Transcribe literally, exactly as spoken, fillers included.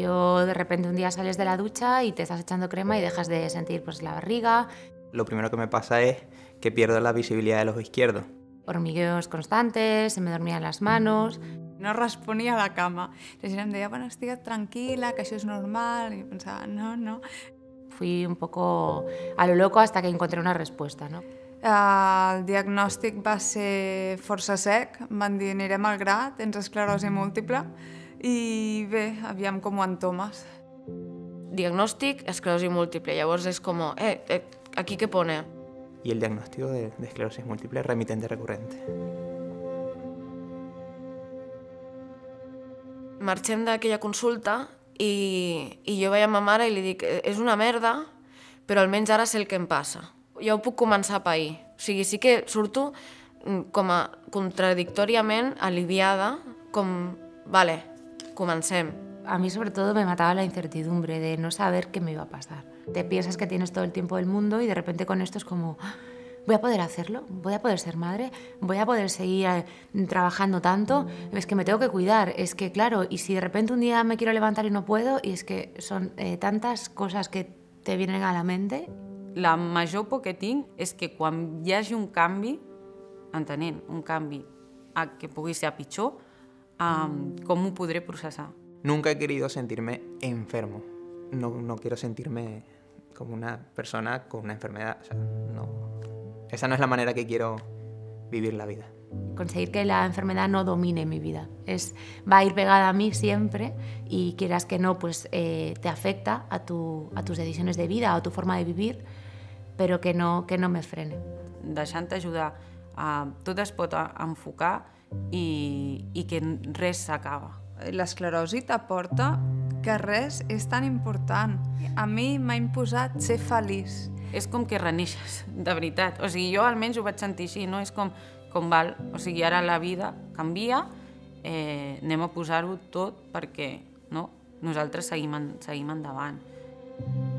Yo de repente un día sales de la ducha y te estás echando crema y dejas de sentir pues, la barriga. Lo primero que me pasa es que pierdo la visibilidad del ojo izquierdo. Hormigueos constantes, se me dormían las manos. No responia a la cama. La gent em deia, bueno, estigues tranquil·la, que això és normal. I pensava, no, no. Fui un poco a lo loco hasta que encontré una respuesta, ¿no? El diagnòstic va ser força sec. Em van dir, anirem al gra, tens esclerosi múltiple. I bé, aviam com ho entomes. Diagnòstic, esclerosi múltiple. Llavors és com, eh, eh aquí què pone? Y el diagnóstico de, de esclerosis múltiple remitente recurrente. Marxem d'aquella consulta i, i jo veia ma mare i li dic, és una merda, però almenys ara sé el que em passa. Ja ho puc començar a pair. O sigui, sí que surto com a contradictòriament aliviada, com, vale, comencem. A mí sobre todo me mataba la incertidumbre de no saber qué me iba a pasar. Te piensas que tienes todo el tiempo del mundo y de repente con esto es como, ¿voy a poder hacerlo? ¿Voy a poder ser madre? ¿Voy a poder seguir eh, trabajando tanto? Es que me tengo que cuidar, es que claro, y si de repente un día me quiero levantar y no puedo, y es que son eh, tantas cosas que te vienen a la mente. La major por que tinc és que quan hi hagi un canvi, entenent un canvi a que pugui ser a pitjor, um, com ho podré processar? Nunca he querido sentirme enfermo. No, no quiero sentirme como una persona con una enfermedad. O sea, no. Esa no es la manera que quiero vivir la vida. Conseguir que la enfermedad no domine mi vida. Es, va a ir pegada a mí siempre y quieras que no, pues eh, te afecta a, tu, a tus decisiones de vida o a tu forma de vivir, pero que no, que no me frene. Deixant-te ajudar, uh, tot es pot enfocar i, i que res s'acaba. L'esclerosi t'aporta que res és tan important. A mi m'ha imposat ser feliç. És com que reneixes, de veritat. O sigui, jo almenys ho vaig sentir així, no? És com, com val, o sigui, ara la vida canvia, eh, anem a posar-ho tot perquè no? Nosaltres seguim, en, seguim endavant.